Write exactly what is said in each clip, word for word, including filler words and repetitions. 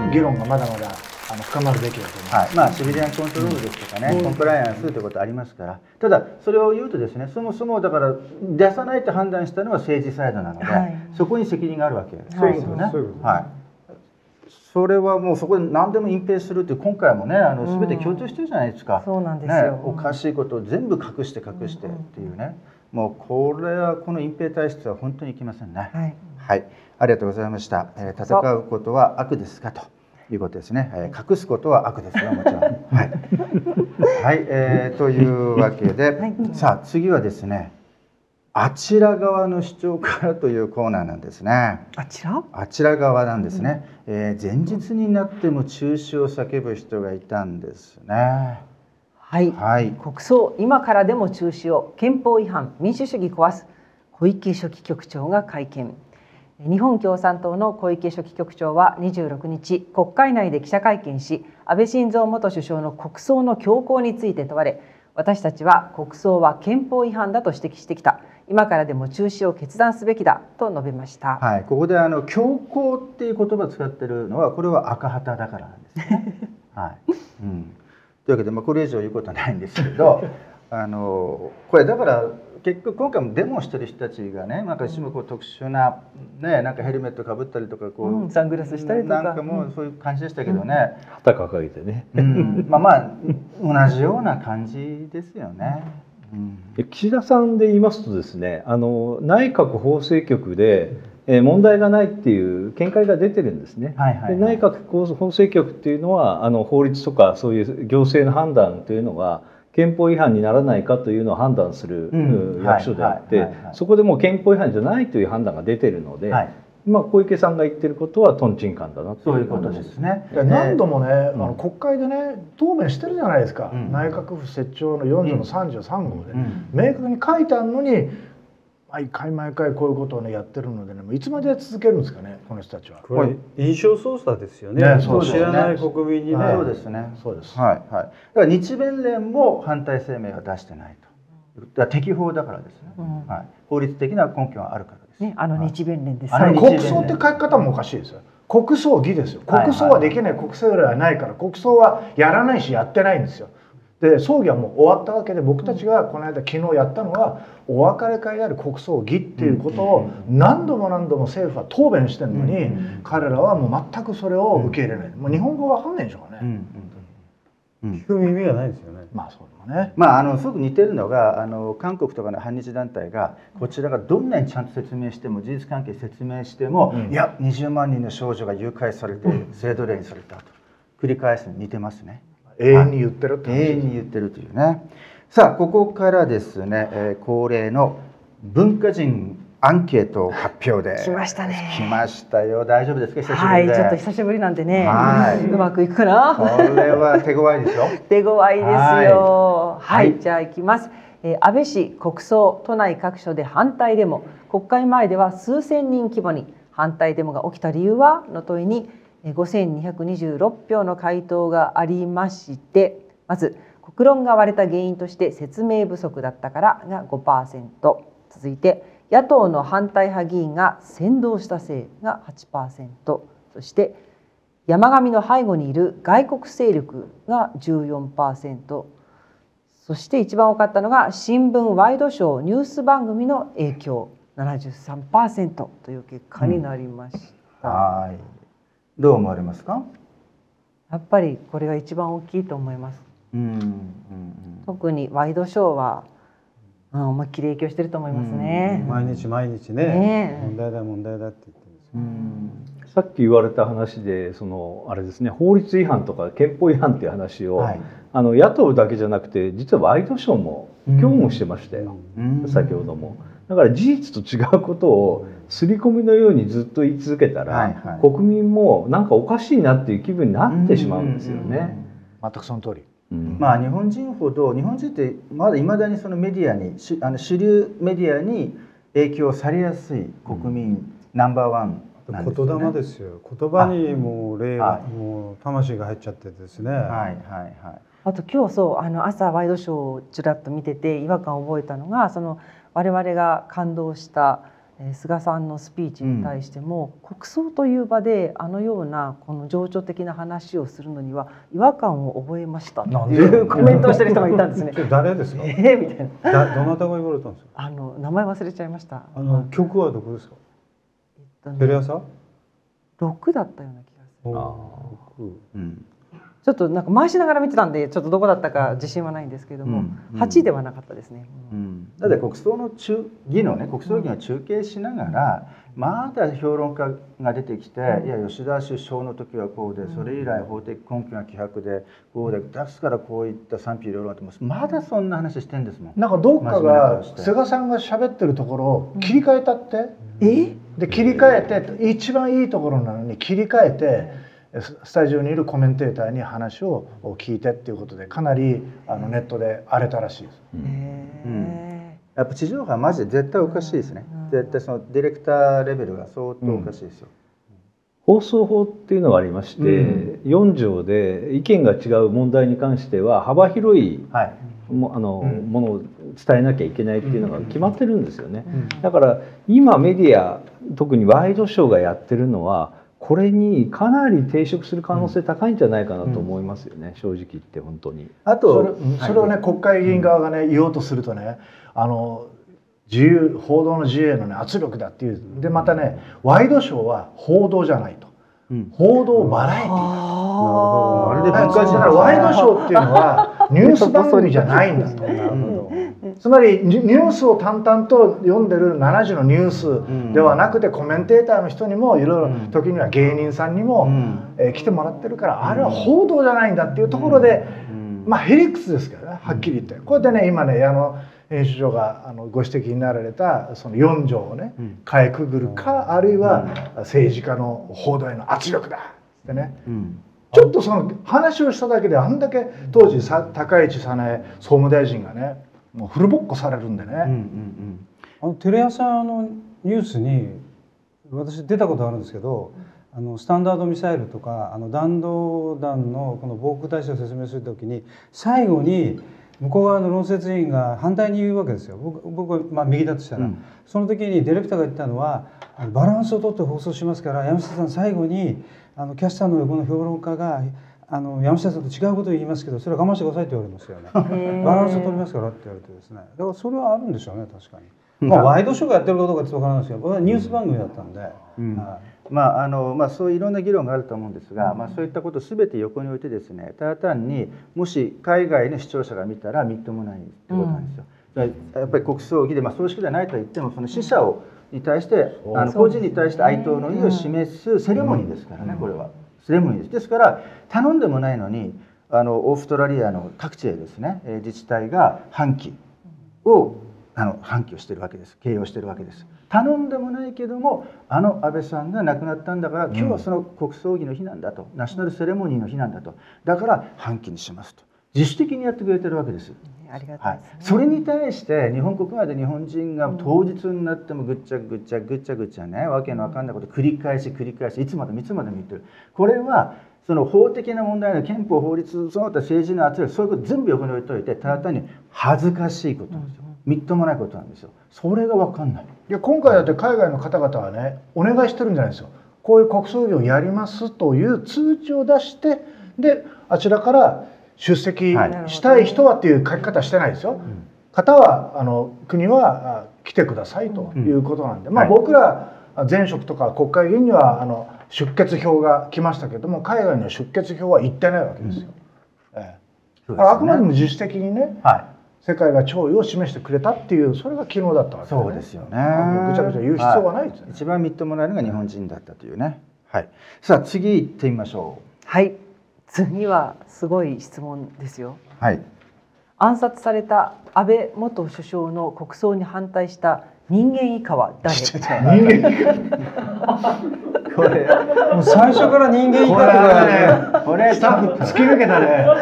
議論がまだまだあの深まるべきだと思います。 はい、まあシビリアンコントロールですとかね、うん、コンプライアンスということありますから、ただそれを言うとですね、そもそもだから出さないと判断したのは政治サイドなので、はい、そこに責任があるわけですよね。はい。それはもうそこで何でも隠蔽するって今回もね、あの全て強調してるじゃないですか。 そうなんですよ。 ね、おかしいことを全部隠して隠してっていうね。もうこれはこの隠蔽体質は本当にいきませんね。はい、はい、ありがとうございました。えー、戦うことは悪ですかということですね。えー、隠すことは悪ですよ、もちろん。はい、はい、えー、というわけで、はい、さあ次はですね。あちら側の主張からというコーナーなんですね。 あちら？ あちら側なんですね。うん、えー、前日になっても中止を叫ぶ人がいたんですね。 はい。はい、国葬今からでも中止を、憲法違反、民主主義壊す。小池書記局長が会見。日本共産党の小池書記局長はにじゅうろくにち国会内で記者会見し、安倍晋三元首相の国葬の強行について問われ、私たちは国葬は憲法違反だと指摘してきた。今からでも中止を決断すべきだと述べました。 はい、ここであの強行っていう言葉を使っているのはこれは赤旗だからなんですね。はい。うん。というわけでまあこれ以上言うことはないんですけど、あのこれだから結局今回もデモをしてる人たちがね、なんか一種こう特殊なね、なんかヘルメットかぶったりとかこう、うん、 サングラスしたりとか、 なんかもうそういう感じでしたけどね。 旗掲げてね。 うん、まあまあ同じような感じですよね。 うん、岸田さんで言いますとですね、あの内閣法制局で、えー、問題がないっていう見解が出てるんですね。で内閣法制局っていうのはあの法律とかそういう行政の判断というのが憲法違反にならないかというのを判断する、うん、役所であって、そこでもう憲法違反じゃないという判断が出てるので。はい、まあ小池さんが言ってることはトンチンカンだなということですね。 何度もね、あの国会でね答弁してるじゃないですか。うん、内閣府設置のよんじょうのさんじゅうさんごうで、うん、明確に書いてあるのに毎回毎回こういうことをねやってるのでね、いつまで続けるんですかね、この人たちは。 これ印象操作ですよね。ね、そう知らない国民にね。 そうですね。そうです。はいはい。だから日弁連も反対声明は出してないと。だから適法だからですね。うん、はい。法律的な根拠があるから。 ね、あの日弁連です。 あの国葬って書き方もおかしいですよ。国葬儀ですよ。国葬はできない、国葬例はないから、国葬はやらないしやってないんですよ。で葬儀はもう終わったわけで、僕たちがこの間昨日やったのはお別れ会である国葬儀っていうことを何度も何度も政府は答弁してるのに、彼らはもう全くそれを受け入れない。もう日本語わかんないでしょうかね。 聞く耳がないですよね。 まあそうだね。 まああのすごく似てるのが、あの韓国とかの反日団体がこちらがどんなにちゃんと説明しても、事実関係説明しても、うん、いやにじゅうまんにんの少女が誘拐されて性奴隷にされたと繰り返すのに似てますね。 永遠に言ってるって話です。 永遠に言ってるというね。さあここからですね、えー、恒例の文化人アンケート発表で来ましたね。 来ましたよ。大丈夫ですか、久しぶりで。 はい、ちょっと久しぶりなんでね、はい、うまくいくかな。 これは手強いですよ。 手強いですよ。はい、はい、じゃあ行きます。えー、安倍氏国葬、都内各所で反対デモ、国会前では数千人規模に。反対デモが起きた理由はの問いにごせんにひゃくにじゅうろっぴょうの回答がありまして、まず国論が割れた原因として説明不足だったからが ごパーセント、続いて野党の反対派議員が扇動したせいが はちパーセント、そして山上の背後にいる外国勢力が じゅうよんパーセント、そして一番多かったのが新聞ワイドショーニュース番組の影響 ななじゅうさんパーセント という結果になりました。うん、 はい、どう思われますか？ やっぱりこれが一番大きいと思います。うんうんうん、特にワイドショーはうん、思いっきり影響してると思いますね。 毎日毎日ね、ね問題だ問題だって言ってるんですよ。 うん、さっき言われた話で、そのあれですね、法律違反とか憲法違反っていう話を、はい、あの野党だけじゃなくて実はワイドショーも協議してましたよ、先ほども。だから事実と違うことを刷り込みのようにずっと言い続けたら、はいはい、国民もなんかおかしいなっていう気分になってしまうんですよね。 全くその通り。 うん、まあ日本人ほど日本人ってまだいまだにそのメディアにあの主流メディアに影響されやすい国民ナンバーワンなんですよね。 言霊ですよ。言葉にもう霊がもう魂が入っちゃってですね。はいはいはい。 あと今日そうあの朝ワイドショーをちらっと見てて違和感を覚えたのが、その我々が感動した菅さんのスピーチに対しても、うん、国葬という場であのようなこの情緒的な話をするのには違和感を覚えましたっていうコメントをしてる人がいたんですね。 誰ですか？ えー、みたいな。 だどなたが言われたんですか？ あの名前忘れちゃいました。 あの曲はどこですか？えっとね、テレ朝？ ろくだったような気がする。 あうん。 ちょっとなんか回しながら見てたんでちょっとどこだったか自信はないんですけれども、うん、はちではなかったですね。 うん、だって国葬の中議のね国葬議を中継しながら、まだ評論家が出てきて、いや吉田首相の時はこうで、それ以来法的根拠が希薄でこうで、ですからこういった賛否両論ってまだそんな話してんですもん。 なんかどっかが菅さんが喋ってるところを切り替えたって、えで切り替えて一番いいところなのに切り替えて。スタジオにいるコメンテーターに話を聞いてっていうことでかなりあのネットで荒れたらしいです。うんうん、やっぱ地上波はマジで絶対おかしいですね。絶対そのディレクターレベルが相当おかしいですよ。 うん、放送法っていうのがありまして、うん、よん条で意見が違う問題に関しては幅広い、はい、もあの、うん、ものを伝えなきゃいけないっていうのが決まってるんですよね。だから今メディア特にワイドショーがやってるのはこれにかなり抵触する可能性高いんじゃないかなと思いますよね、うん、正直言って本当に。 あとそれ、それをね国会議員側がね言おうとするとね、あの自由報道の自由への、ね、圧力だっていうでまたねワイドショーは報道じゃないと、うん、報道バラエティーだと。あれで文化人だからワイドショーっていうのはニュース番組じゃないんだと。つまりニュースを淡々と読んでるしちじのニュースではなくて、コメンテーターの人にもいろいろ時には芸人さんにもえ来てもらってるから、あれは報道じゃないんだっていうところで、まあヘリクスですけどね、はっきり言ってこうやってね今ねあの編集長があのご指摘になられたそのよん条をねかいくぐるか、あるいは政治家の報道への圧力だってね。ちょっとその話をしただけであんだけ当時高市早苗総務大臣がねもうフルボッコされるんでね。 あのテレ朝のニュースに私出たことあるんですけど、あのスタンダードミサイルとかあの弾道弾のこの防空体制を説明するときに最後に向こう側の論説委員が反対に言うわけですよ。僕僕はまあ右だとしたら、うん、その時にディレクターが言ったのはバランスをとって放送しますから山下さん最後にあのキャスターの横の評論家があの山下さんと違うことを言いますけど、それは我慢してくださいって言われますよね。バランスを取りますからって言われてですね。だからそれはあるんでしょうね、確かに。まあワイドショーがやってるかどうかちょっとわからないですけど、これはニュース番組だったんで。うんはい、 まああのまあそういういろんな議論があると思うんですが、まあそういったことすべて横に置いてですね、ただ単にもし海外の視聴者が見たらみっともないってことなんですよ。うん、やっぱり国葬儀でまあ葬式ではないと言ってもその死者をに対してあの個人に対して哀悼の意を示すセレモニーですからね、これは。セレモニーです。ですから頼んでもないのにあのオーストラリアの各地でですね自治体が半旗をあの半旗をしているわけです。掲揚しているわけです。頼んでもないけどもあの安倍さんが亡くなったんだから今日はその国葬儀の日なんだと、ナショナルセレモニーの日なんだと、だから半旗にしますと自主的にやってくれてるわけです。 ありがたいですね。 はい、それに対して日本国内で日本人が当日になってもぐっちゃぐっちゃぐっちゃぐっちゃねわけのわかんないこと繰り返し繰り返しいつまでもいつまでも言ってる。これはその法的な問題の憲法法律その他政治の圧力そういうこと全部横に置いといてただ単に恥ずかしいことなんですよ。みっともないことなんですよ。それがわかんない。 いや今回だって海外の方々はねお願いしてるんじゃないですよ。こういう国葬儀をやりますという通知を出してであちらから出席したい人はっていう書き方してないですよ。はい、方はあの国は来てくださいということなんで、うん、まあ僕ら前職とか国会議員にはあの出欠票が来ましたけども海外の出欠票は行ってないわけですよ。うんええ、あくまでも自主的にね、はい、世界が弔意を示してくれたっていうそれが昨日だったわけですね。 そうですよね。 ぐちゃぐちゃ言う必要はないですね。 はい、一番みっともないのが日本人だったというね。はい。さあ次行ってみましょう。 はい。次はすごい質問ですよ。 はい。 暗殺された安倍元首相の国葬に反対した人間以下は誰？人間以下。 これもう最初から人間以下ってこれスタッフ突き抜けたね。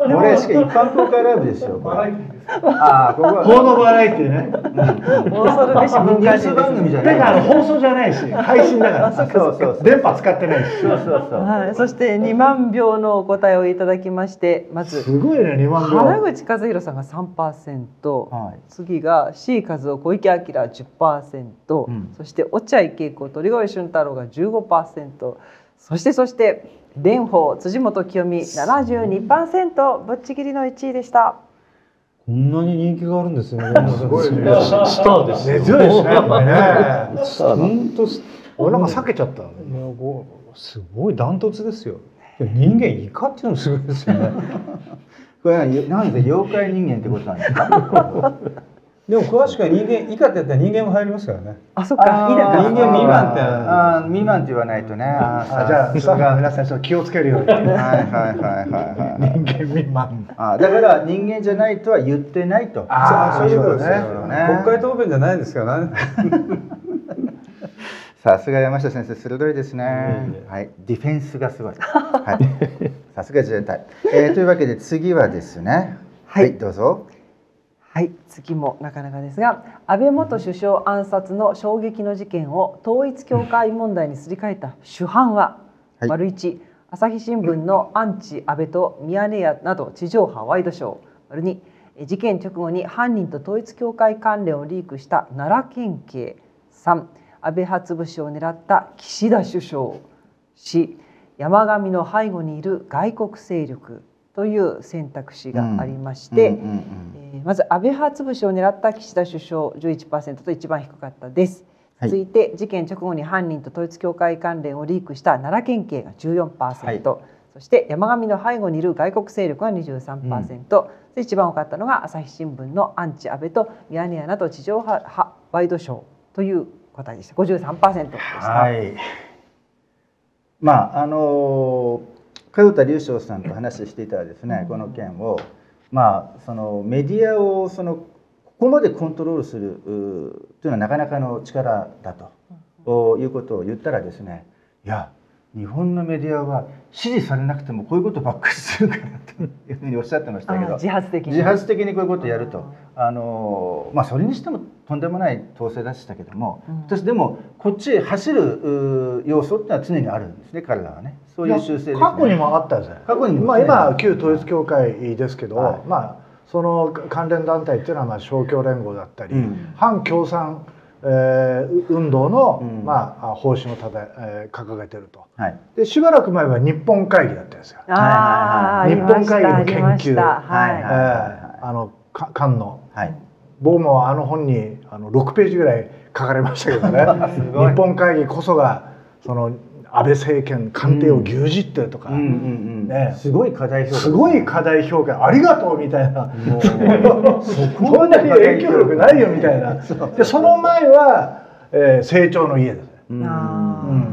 これしか一般公開ライブですよ。ああ、ここは報道バラエティね。 恐るべし文化人番組じゃない。 だから放送じゃないし、配信だから。 そうそうそう。 電波使ってないし。 そうそうそう。 はい、そしてにまん票のお答えをいただきまして、まずすごいね、にまん票。 原口和弘さんが さんパーセント、はい、次が C 和夫小池晃 じゅっパーセント、うん、そして落合恵子鳥越俊太郎が じゅうごパーセント、そしてそして蓮舫辻元清美 ななじゅうにパーセント、ぶっちぎりのいちいでした。 こんなに人気があるんですね。 すごいね。 スターです。 根強いですね。これね。 本当。 俺なんか避けちゃった。 すごいダントツですよ。人間イカっていうのもすごいですよね。 これなんで妖怪人間ってことなんですか。 でも詳しくは人間イカってやったら人間も入りますからね。 あ、そっか。 人間未満って。 ああ、未満って言わないとね。 あ、じゃあスタッフの皆さんちょっと気をつけるように。はいはいはいはい。 人間未満。 あ、だから人間じゃないとは言ってないと。 ああ、そういうことですね。 国会答弁じゃないですからね。 さすが山下先生、鋭いですね。はい、ディフェンスがすごい。はい、さすが自衛隊。えー、というわけで次はですね。はい、はい、どうぞ。 はい、次もなかなかですが、安倍元首相暗殺の衝撃の事件を統一教会問題にすり替えた主犯は、はい、丸一、朝日新聞のアンチ安倍とミヤネ屋など地上波ワイドショー、丸二、事件直後に犯人と統一教会関連をリークした奈良県警、三、安倍派潰しを狙った岸田首相、四、山上の背後にいる外国勢力という選択肢がありまして、まず安倍派潰しを狙った岸田首相 じゅういちパーセント と一番低かったです。はい、続いて事件直後に犯人と統一教会関連をリークした奈良県警が じゅうよんパーセント、はい、そして山上の背後にいる外国勢力が にじゅうさんパーセント、うん、一番多かったのが朝日新聞のアンチ安倍とミヤネ屋など地上波ワイドショーという答えでした。 ごじゅうさんパーセント でした。はい、 まああの門田隆翔さんと話していたらですね、この件をまあそのメディアをそのここまでコントロールするというのはなかなかの力だということを言ったらですね、いや日本のメディアは支持されなくてもこういうことばっかりするからというふうにおっしゃってましたけど、 自発的に自発的にこういうことをやると、あのまあそれにしてもとんでもない統制でしたけども、うん、私でもこっちへ走る要素っていうのは常にあるんですね、彼らはね。そういう習性ですね。 過去にもあったんですね。 過去にも、 まあ、今旧統一教会ですけど、はい、まあその関連団体っていうのはまあ勝共連合だったり、うん、反共産えー、運動の、うん、まあ、方針をただ、えー、掲げてると、はい、でしばらく前は日本会議だったんですよ。あ日本会議の研究、あの菅の、はい、僕もあの本にあのろくページぐらい書かれましたけどね日本会議こそがその安倍政権官邸を牛耳ってるとか、 すごい過大評価、 すごい過大評価、ありがとうみたいな、そんなに影響力ないよみたいな。でその前は、えー、成長の家です。うん、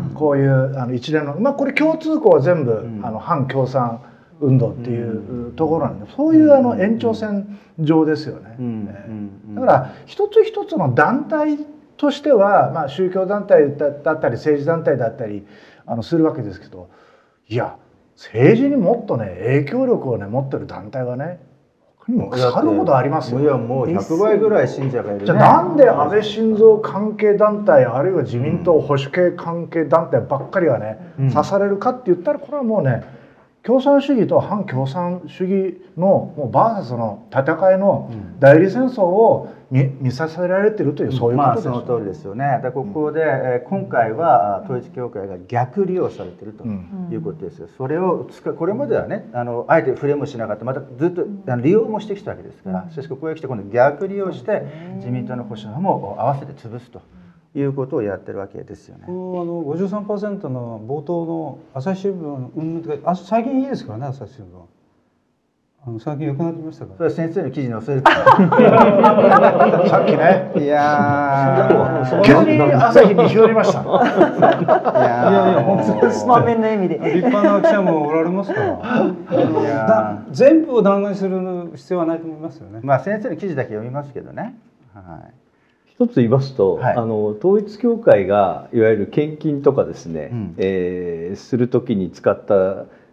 こういうあの一連の、まあこれ共通項は全部、うん、あの反共産運動っていうところなんで、そういうあの延長線上ですよね。だから一つ一つの団体としては、まあ、宗教団体だったり政治団体だったりあのするわけですけど、いや政治にもっとね影響力をね持ってる団体はね他にも腐るほどありますよ。 いやもうひゃくばいぐらい信者がいるね。 じゃあなんで安倍晋三関係団体あるいは自民党保守系関係団体ばっかりがね、うん、刺されるかって言ったらこれはもうね共産主義と反共産主義のもうバーサスの戦いの代理戦争を 見, 見させられているというそういうことです。 まあその通りですよね。でここで、えー、今回は統一教会が逆利用されているということですよ。それを使これまではねあのあえて触れもしなかった、またずっとあの利用もしてきたわけですから、しかしここへ来て今度逆利用して自民党の保守派も合わせて潰すということをやってるわけですよね。 あの ごじゅうさんパーセント の冒頭の朝日新聞、うん、あ最近いいですからね、朝日新聞。あの最近良くなってきましたから。 それは先生の記事に載せる。 さっきね。 いやー急に朝日に広りました。いやいやいや本当です満面の笑みで。 立派な記者もおられますから。いや全部を弾劾する必要はないと思いますよね。 まあ先生の記事だけ読みますけどね。はい。 一つ言いますと、はい、あの統一教会がいわゆる献金とかですね、うん、えー、する時に使った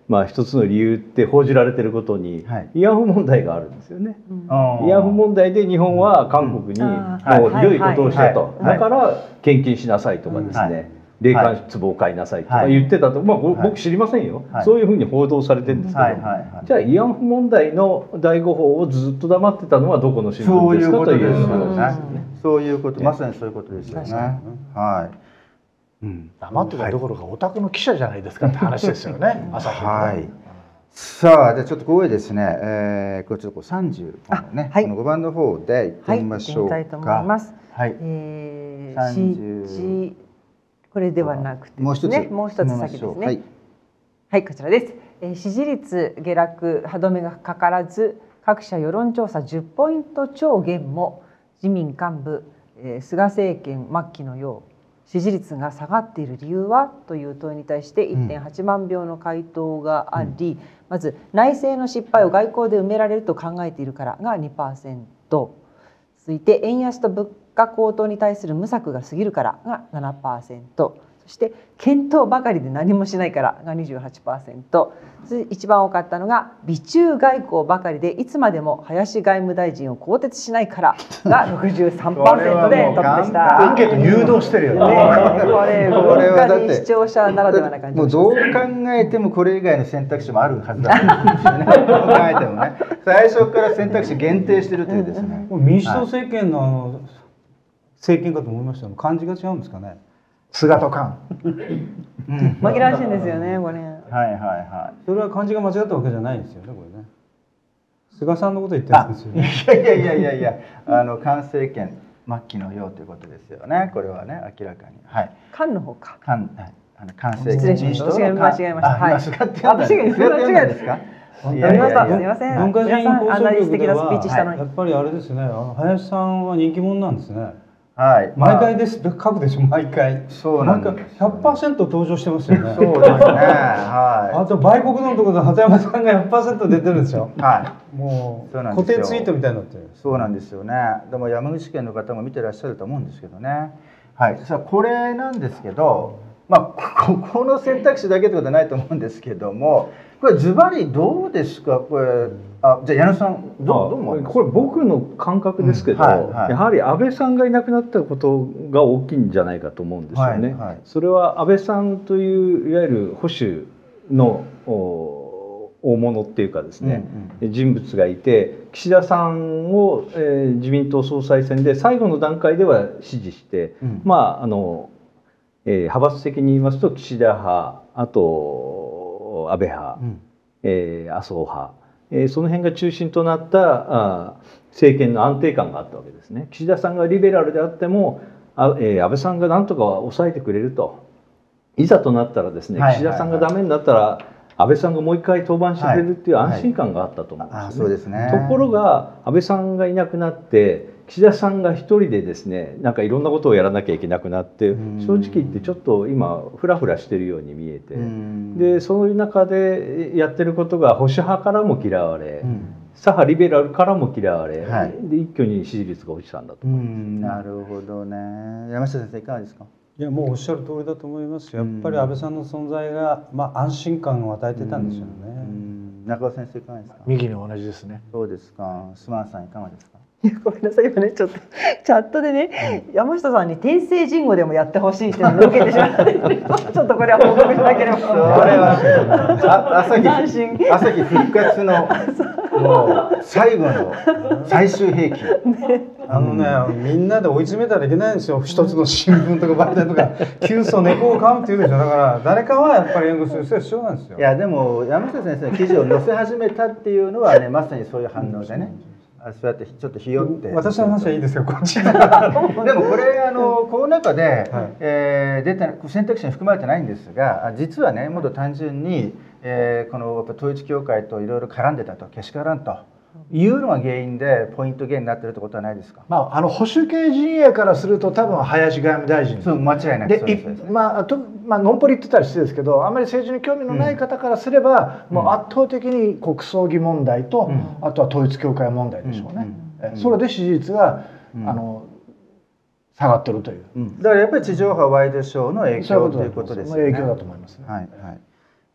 まあ、一つの理由って報じられてることに、はい、慰安婦問題があるんですよね。うん、慰安婦問題で日本は韓国にもうひどいことをしたと、だから献金しなさいとかですね、霊感壺を買いなさいとか言ってたと、まあ、僕知りませんよ、そういうふうに報道されてるんですけど、じゃあ慰安婦問題の第五報をずっと黙ってたのはどこの新聞ですかということですね。 そういうこと、まさにそういうことですよね。はい。 うん、黙ってたどころかお宅の記者じゃないですかって話ですよね。朝日。はい。 さあ、じゃあちょっとここへですね、えー、これちょっとさんじゅうこのね、はい、このごばんの方で行ってみましょうか。 はい、行ってみたいと思います。はい。えー、さんじゅうこれではなくてですね、もう一つ先ですね。はい、はい、こちらです。えー、支持率下落歯止めがかからず、各社世論調査じゅっポイント超減も自民幹部、えー、菅政権末期のよう支持率が下がっている理由はという問いに対して いってんはちまん票の回答があり、うん、まず内政の失敗を外交で埋められると考えているからが にパーセント、続いて円安と物価高騰に対する無策が過ぎるからが ななパーセント、そして検討ばかりで何もしないからが にじゅうはちパーセント、一番多かったのが媚中外交ばかりでいつまでも林外務大臣を更迭しないからが ろくじゅうさんパーセント でトップでした。 アンケート誘導してるよね。 これ文化人視聴者ならではな感じもうどう考えてもこれ以外の選択肢もあるはずだと思うんですよね。どう考えてもね、最初から選択肢限定してるというですね。 民主党政権のあの政権かと思いましたが、漢字が違うんですかね。 菅と菅。 紛らわしいんですよね、これ。 はいはいはい。 それは漢字が間違ったわけじゃないんですよね、これね。菅さんのこと言ってるんですよね。 いやいやいやいやいや、あの菅政権末期のようということですよね。これはね、明らかに。はい。 菅の方か。 菅、あの菅政権。 民主党の間違えました。はい。 間違ってたんですか。 すみません。 文化人放送局ではやっぱりあれですね。あの林さんは人気者なんですね。 はい、 毎回です書くでしょ、毎回。 そうなんです。 ひゃくパーセント登場してますよね。 そうですね。はい。 あと売国のところで鳩山さんが ひゃくパーセント 出てるんですよ。はい。もう固定ツイートみたいになってる。 そうなんですよね。でも山口県の方も見てらっしゃると思うんですけどね。はい。さあこれなんですけど、まあここの選択肢だけってことはないと思うんですけども、これズバリどうですか、これ。あ、じゃあ矢野さんどうどう思いますか。 これ僕の感覚ですけど、うんはいはい、やはり安倍さんがいなくなったことが大きいんじゃないかと思うんですよね。はいはい、それは安倍さんといういわゆる保守の大物っていうかですね、うんうん、人物がいて、岸田さんを、えー、自民党総裁選で最後の段階では支持して、うん、まああの、えー、派閥的に言いますと岸田派、あと安倍派、うんえー、麻生派、えー、その辺が中心となったあ政権の安定感があったわけですね。岸田さんがリベラルであってもあ、えー、安倍さんがなんとか抑えてくれると、いざとなったらですね、岸田さんがダメになったら安倍さんがもう一回登板してくれるっていう安心感があったと思うんですね。ところが安倍さんがいなくなって岸田さんが一人でですね、なんかいろんなことをやらなきゃいけなくなって、正直言ってちょっと今フラフラしてるように見えて、でそういう中でやってることが保守派からも嫌われ、左派リベラルからも嫌われ、はい、で一挙に支持率が落ちたんだと思います。 なるほどね。山下先生いかがですか。 いやもうおっしゃる通りだと思います。やっぱり安倍さんの存在が、まあ、安心感を与えてたんでしょうね。 中尾先生いかがですか。 右に同じですね。 そうですか。スマンさんいかがですか。 ごめんなさい、今ねちょっとチャットでね、うん、山下さんに天聖人語でもやってほしいっていうのを受けてしまってちょっとこれは報告しなければ。それは朝日朝日復活のもう最後の最終兵器、ね、 あのね、みんなで追い詰めたらいけないんですよ。一つの新聞とか媒体とか急須猫を噛むっていうでしょ。だから誰かはやっぱり援護する必要が必要なんですよ。 いやでも山下先生の記事を載せ始めたっていうのはね、まさにそういう反応でね、そうやってちょっとひよって、 私の話はいいですよ、こっちでもこれあのこの中で、はいえー、出て選択肢に含まれてないんですが、実はねもっと単純に、えー、この統一教会といろいろ絡んでたと、けしからんというのが原因でポイントゲインになってるってことはないですか。 まあ、あの保守系陣営からすると多分林外務大臣そう間違いないでで、まあとまあ、のんぽり言ってたりしてですけど、あまり政治に興味のない方からすれば、うん、もう圧倒的に国葬儀問題と、うん、あとは統一教会問題でしょうね。うんうん、それで支持率が、うん、あの下がってるという、 うん、だからやっぱり地上波ワイドショーの影響ということですよね。 影響だと思いますね。 はいはい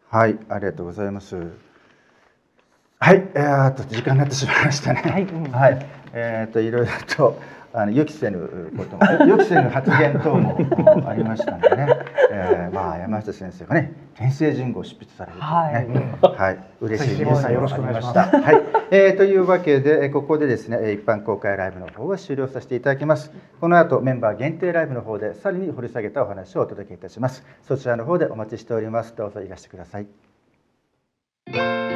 はい、ありがとうございます。はい、えー、っと時間になってしまいましたね。はい、うん、はい、えー、っといろいろとあの予期せぬことも予期せぬ発言等もありましたのでね、えー、まあ山下先生がね天聖人語を執筆されるというね、はい、はい、嬉しいニュースがありました。はい、えー、というわけでここでですね一般公開ライブの方は終了させていただきます。この後メンバー限定ライブの方でさらに掘り下げたお話をお届けいたします。そちらの方でお待ちしております。どうぞいらしてください。